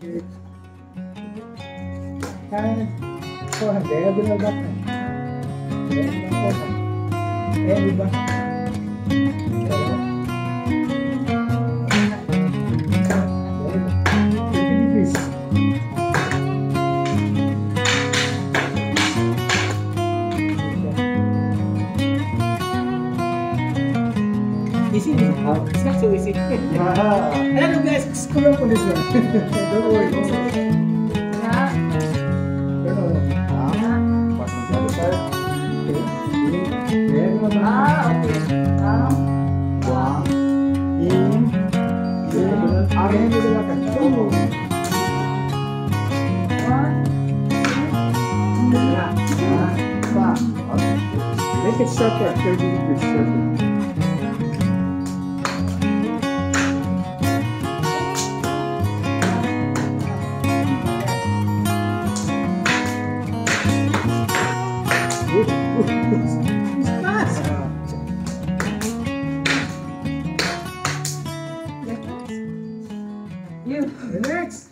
Kaya, 400. Doon na ba? Di ba? Easy, it's not so easy. I don't know guys, screw up on this one. Don't worry. Make it sharper, 30 degrees sharper. You. Next.